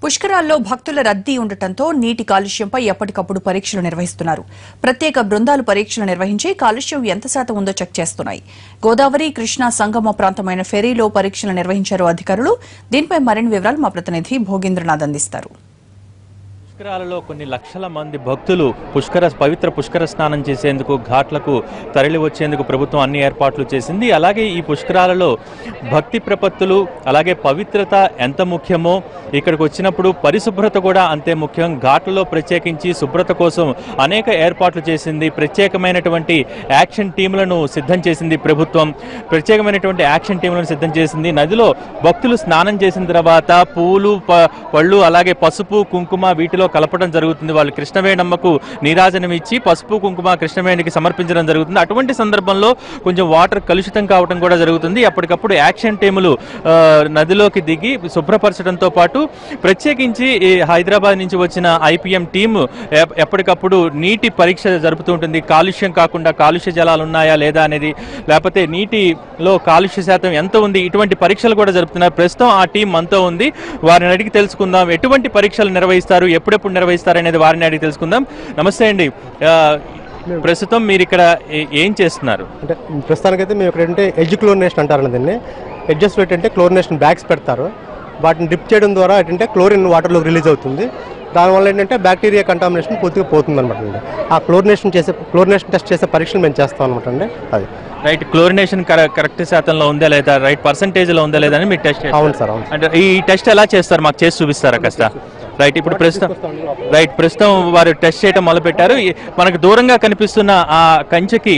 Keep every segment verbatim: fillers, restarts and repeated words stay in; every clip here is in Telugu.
పుష్కరాల్లో భక్తుల రద్దీ ఉండటంతో నీటి కాలుష్యంపై ఎప్పటికప్పుడు పరీక్షలు నిర్వహిస్తున్నారు. ప్రత్యేక బృందాలు పరీక్షలు నిర్వహించి కాలుష్యం ఎంత శాతం ఉందో చెక్ చేస్తున్నాయి. గోదావరి కృష్ణా సంగమ ప్రాంతమైన ఫెరీలో పరీక్షలు నిర్వహించారు అధికారులు. దీనిపై మరిన్ని వివరాలు మా ప్రతినిధి భోగేంద్రనాథ్ అందిస్తారు. పుష్కరాలలో కొన్ని లక్షల మంది భక్తులు పుష్కర పవిత్ర పుష్కర స్నానం చేసేందుకు ఘాట్లకు తరలి వచ్చేందుకు ప్రభుత్వం అన్ని ఏర్పాట్లు చేసింది. అలాగే ఈ పుష్కరాలలో భక్తి ప్రపత్తులు అలాగే పవిత్రత ఎంత ముఖ్యమో ఇక్కడికి వచ్చినప్పుడు పరిశుభ్రత కూడా అంతే ముఖ్యం. ఘాట్లలో ప్రత్యేకించి శుభ్రత కోసం అనేక ఏర్పాట్లు చేసింది. ప్రత్యేకమైనటువంటి యాక్షన్ టీంలను సిద్ధం చేసింది ప్రభుత్వం. ప్రత్యేకమైనటువంటి యాక్షన్ టీంలను సిద్ధం చేసింది. నదిలో భక్తులు స్నానం చేసిన తర్వాత పూలు పళ్ళు అలాగే పసుపు కుంకుమ వీటిలో కలపడం జరుగుతుంది. వాళ్ళు కృష్ణవేణమ్మకు నీరాజనం ఇచ్చి పసుపు కుంకుమ కృష్ణవేణికి సమర్పించడం జరుగుతుంది. అటువంటి సందర్భంలో కొంచెం వాటర్ కలుషితం కావడం కూడా జరుగుతుంది. ఎప్పటికప్పుడు యాక్షన్ టీములు నదిలోకి దిగి శుభ్రపరచడంతో పాటు ప్రత్యేకించి హైదరాబాద్ నుంచి వచ్చిన ఐపీఎం టీము ఎప్పటికప్పుడు నీటి పరీక్ష జరుపుతూ ఉంటుంది. కాలుష్యం కాకుండా కాలుష్య జలాలు ఉన్నాయా లేదా అనేది, లేకపోతే నీటిలో కాలుష్య శాతం ఎంత ఉంది, ఇటువంటి పరీక్షలు కూడా జరుపుతున్నారు. ప్రస్తుతం ఆ టీం మనతో ఉంది. వారిని అడిగి తెలుసుకుందాం ఎటువంటి పరీక్షలు నిర్వహిస్తారు, ఎప్పుడెప్పుడు నిర్వహిస్తారు అనేది వారిని అడిగి తెలుసుకుందాం. నమస్తే అండి. ప్రస్తుతం మీరు ఇక్కడ ఏం చేస్తున్నారు? అంటే ప్రస్తుతానికైతే మేము ఇక్కడ ఏంటంటే ఎడ్జ్ క్లోరినేషన్ అంటారు. దీన్ని ఎడ్జెస్ ఏంటంటే క్లోరినేషన్ బ్యాగ్స్ పెడతారు. వాటిని డిప్ చేయడం ద్వారా ఏంటంటే క్లోరిన్ వాటర్లోకి రిలీజ్ అవుతుంది. దానివల్ల ఏంటంటే బ్యాక్టీరియా కంటామినేషన్ పూర్తిగా పోతుంది అనమాట అండి. ఆ క్లోరినేషన్ చేసే క్లోరినేషన్ టెస్ట్ చేసే పరీక్షలు మేము చేస్తాం అనమాట అండి. అది రైట్. క్లోరినేషన్ కరెక్ట్ శాతంలో ఉందా లేదా, రైట్ పర్సంటేజ్లో ఉందా లేదా అని మీరు టెస్ట్ చేస్తారు? అవును సార్, అవును. అంటే ఈ టెస్ట్ ఎలా చేస్తారు, మాకు చేసి చూపిస్తారా కాస్త? రైట్. ఇప్పుడు ప్రస్తుతం రైట్ ప్రస్తుతం వారు టెస్ట్ చేయడం మొదలుపెట్టారు. మనకు దూరంగా కనిపిస్తున్న ఆ కంచెకి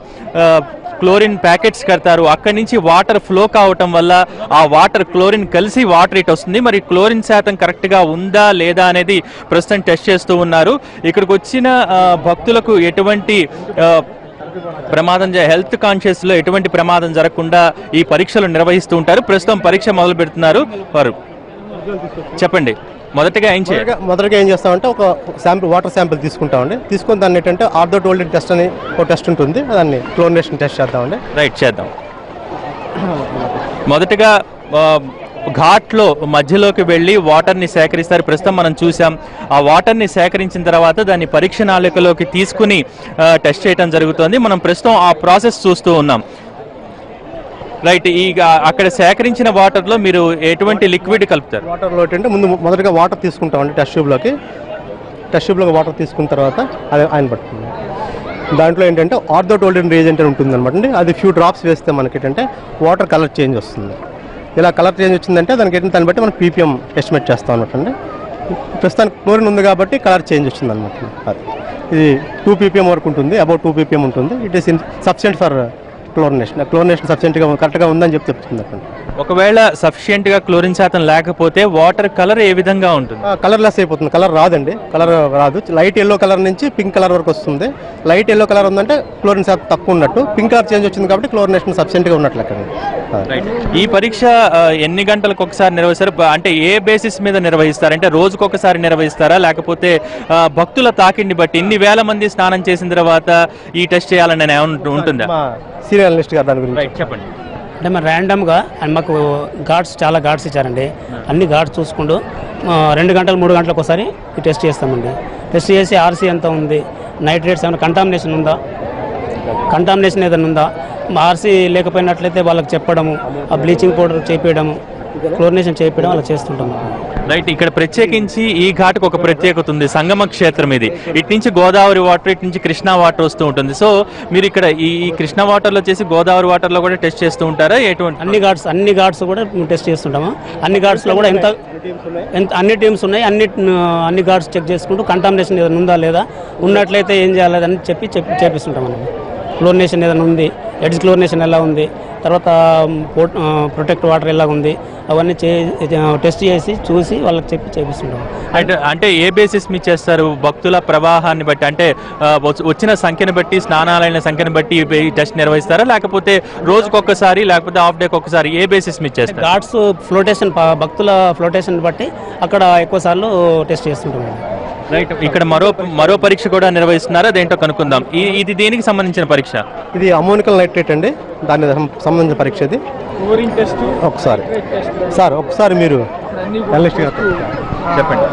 క్లోరిన్ ప్యాకెట్స్ కడతారు. అక్కడి నుంచి వాటర్ ఫ్లో కావటం వల్ల ఆ వాటర్ క్లోరిన్ కలిసి వాటర్ ఇట్ వస్తుంది. మరి క్లోరిన్ శాతం కరెక్ట్గా ఉందా లేదా అనేది ప్రస్తుతం టెస్ట్ చేస్తూ ఉన్నారు. ఇక్కడికి వచ్చిన భక్తులకు ఎటువంటి ప్రమాదం, హెల్త్ కాన్షియస్ లో ఎటువంటి ప్రమాదం జరగకుండా ఈ పరీక్షలు నిర్వహిస్తూ ఉంటారు. ప్రస్తుతం పరీక్ష మొదలు పెడుతున్నారు వారు. చెప్పండి, మొదటగా ఏం చేయాలి? మొదటగా ఏం చేస్తామంటే ఒక శాంపిల్ వాటర్ శాంపిల్ తీసుకుంటామండి. తీసుకుని దాన్ని ఏంటంటే ఆర్థోటోల్డిన్ టెస్ట్ అని ఒక టెస్ట్ ఉంటుంది, దాన్ని క్లోరినేషన్ టెస్ట్ చేద్దామండి. రైట్, చేద్దాం. మొదటగా ఘాట్లో మధ్యలోకి వెళ్ళి వాటర్ని సేకరిస్తారు. ప్రస్తుతం మనం చూసాం. ఆ వాటర్ని సేకరించిన తర్వాత దాన్ని పరీక్ష నాళికలోకి తీసుకుని టెస్ట్ చేయడం జరుగుతుంది. మనం ప్రస్తుతం ఆ ప్రాసెస్ చూస్తూ ఉన్నాం. రైట్. ఈ అక్కడ సేకరించిన వాటర్లో మీరు ఎటువంటి లిక్విడ్ కలుపుతారు? వాటర్లో ఏంటంటే ముందు మొదటగా వాటర్ తీసుకుంటామండి. టెస్ట్ ట్యూబ్లోకి టెస్ట్ ట్యూబ్లోకి వాటర్ తీసుకున్న తర్వాత అది ఆయన పడుతుంది. దాంట్లో ఏంటంటే ఆర్థోటోల్డిన్ రియేజెంట్ అని ఉంటుంది అనమాట అండి. అది ఫ్యూ డ్రాప్స్ వేస్తే మనకి ఏంటంటే వాటర్ కలర్ చేంజ్ వస్తుంది. ఇలా కలర్ చేంజ్ వచ్చిందంటే దానికి ఏంటంటే దాన్ని బట్టి మనం పీపీఎం ఎస్టిమేట్ చేస్తాం అనమాట అండి. ప్రస్తుతానికి క్లోరిన్ ఉంది కాబట్టి కలర్ చేంజ్ వచ్చింది అనమాట. అది ఇది టూ పీపీఎం వరకు ఉంటుంది, అబౌట్ టూ పీపీఎం ఉంటుంది. It is in sufficient for chlorination. Chlorination సఫిషియెంట్గా కరెక్ట్గా ఉందని చెప్పి చెప్తుంది అక్కడ. ఒకవేళ సఫిషియెంట్గా క్లోరిన్ శాతం లేకపోతే వాటర్ కలర్ ఏ విధంగా ఉంటుంది? కలర్ లెస్ అయిపోతుంది. కలర్ రాదండి, కలర్ రాదు. లైట్ ఎల్లో కలర్ నుంచి పింక్ కలర్ వరకు వస్తుంది. లైట్ ఎల్లో కలర్ ఉందంటే క్లోరిన్ శాతం తక్కువ ఉన్నట్టు, పింక్ కలర్ చేంజ్ వచ్చింది కాబట్టి క్లోరినేషన్ సఫిషియెంట్గా ఉన్నట్లు అక్కడ. ఈ పరీక్ష ఎన్ని గంటలకు ఒకసారి నిర్వహిస్తారు? అంటే ఏ బేసిస్ మీద నిర్వహిస్తారు? అంటే రోజుకు ఒకసారి నిర్వహిస్తారా, లేకపోతే భక్తుల తాకిడిని బట్టి ఇన్ని వేల మంది స్నానం చేసిన తర్వాత ఈ టెస్ట్ చేయాలని ఉంటుందా? సీనియర్ అనలిస్ట్ గారు దాని గురించి చెప్పండి. అంటే మరి ర్యాండమ్గా అండ్ మాకు గార్డ్స్ చాలా గార్డ్స్ ఇచ్చారండి. అన్ని గార్డ్స్ చూసుకుంటూ రెండు గంటలు మూడు గంటలకు ఒకసారి ఈ టెస్ట్ చేస్తామండి. టెస్ట్ చేసి ఆర్సీ ఎంత ఉంది, నైట్రేట్స్ ఏమైనా కంటామినేషన్ ఉందా, కంటామినేషన్ ఏదైనా ఉందా, ఆర్సీ లేకపోయినట్లయితే వాళ్ళకి చెప్పడము, ఆ బ్లీచింగ్ పౌడర్ చేపించడము, క్లోరినేషన్ చేయించడం అలా చేస్తుంటాము. రైట్. ఇక్కడ ప్రత్యేకించి ఈ ఘాటుకు ఒక ప్రత్యేకత ఉంది. సంగమ క్షేత్రం ఇది. ఇటు నుంచి గోదావరి వాటర్, ఇటు నుంచి కృష్ణా వాటర్ వస్తూ ఉంటుంది. సో మీరు ఇక్కడ ఈ కృష్ణా వాటర్లో చేసి గోదావరి వాటర్లో కూడా టెస్ట్ చేస్తూ ఉంటారా? ఎటువంటి అన్ని ఘాట్స్ అన్ని ఘాట్స్ కూడా టెస్ట్ చేస్తుంటాము. అన్ని ఘాట్స్లో కూడా ఎంత ఎంత అన్ని టీమ్స్ ఉన్నాయి. అన్ని అన్ని ఘాట్స్ చెక్ చేసుకుంటూ కంటామినేషన్ ఏదైనా ఉందా లేదా, ఉన్నట్లయితే ఏం చేయాలి అని చెప్పి చెప్పి చేపిస్తుంటాం అన్నమాట. క్లోరినేషన్ ఏదైనా ఉంది, ఎడ్జ్ క్లోరినేషన్ ఎలా ఉంది, తర్వాత ప్రొటెక్ట్ వాటర్ ఎలా ఉంది, అవన్నీ టెస్ట్ చేసి చూసి వాళ్ళకి చెప్పి చేపిస్తుంటాం. అంటే అంటే ఏ బేసిస్ మీద చేస్తారు? భక్తుల ప్రవాహాన్ని బట్టి, అంటే వచ్చిన సంఖ్యను బట్టి, స్నానాలైన సంఖ్యను బట్టి ఈ టెస్ట్ నిర్వహిస్తారా, లేకపోతే రోజుకొకసారి లేకపోతే హాఫ్ డేకి ఒకసారి ఏ బేసిస్ మీద చేస్తారు? గాడ్స్ ఫ్లోటేషన్, భక్తుల ఫ్లోటేషన్ బట్టి అక్కడ ఎక్కువ సార్లు టెస్ట్ చేస్తుంటాం. రైట్, ఇక్కడ మరో మరో పరీక్ష కూడా నిర్వహిస్తున్నారా, అదేంటో కనుక్కుందాం. ఈ- ఇది దేనికి సంబంధించిన పరీక్ష? ఇది అమోనికల్ నైట్రేట్ అండి, దాని సంబంధించిన పరీక్ష ఇది. ఒకసారి సార్ ఒకసారి మీరు అనలిస్ట్ గారు చెప్పండి.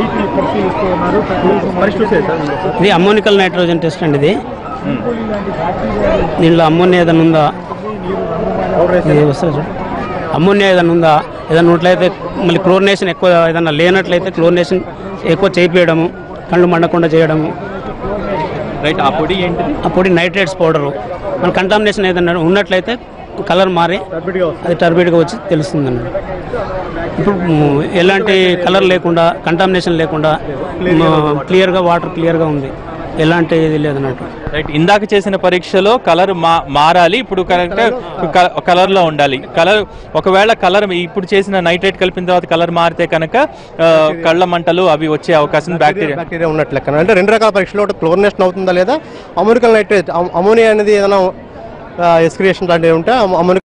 ఇది అమ్మోనికల్ నైట్రోజన్ టెస్ట్ అండి. ఇది దీనిలో అమ్మోనియా ఏదైనా ఉందా, ఇది వస్తుంది చూడు. అమ్మోనియా ఏదైనా ఉందా, ఏదైనా ఉన్నట్లయితే మళ్ళీ క్లోరినేషన్ ఎక్కువ ఏదైనా లేనట్లయితే క్లోరినేషన్ ఎక్కువ చేయించడము, కళ్ళు మండకుండా చేయడము. రైట్, ఆ పొడి ఏంటిది? ఆ పొడి నైట్రేట్స్ పౌడరు. మన కంటామినేషన్ ఏదైనా ఉన్నట్లయితే కలర్ మారి అది టర్బిడ్గా వచ్చి తెలుస్తుంది అన్నమాట. ఇప్పుడు మ్, ఎలాంటి కలర్ లేకుండా కంటామినేషన్ లేకుండా క్లియర్గా వాటర్ క్లియర్గా ఉంది, ఎలాంటి ఇది లేదన్నట్టు. రైట్, ఇందాక చేసిన పరీక్షలో కలర్ మా మారాలి, ఇప్పుడు కరెక్ట్ కలర్ లో ఉండాలి. కలర్ ఒకవేళ కలర్ ఇప్పుడు చేసిన నైట్రేట్ కలిపిన తర్వాత కలర్ మారితే కనుక ఆ, కళ్ళ మంటలు అవి వచ్చే అవకాశం బ్యాక్టీరియా బ్యాక్టీరియా ఉన్నట్లు లెక్క. అంటే రెండు రకాల పరీక్షలు, ఒకటి క్లోరినేషన్ అవుతుందా లేదా, అమోనికల్ నైట్రేట్ అమోనియా అనేది ఏదైనా ఎస్క్రియేషన్ లాంటివి ఉంటే అమోనికల్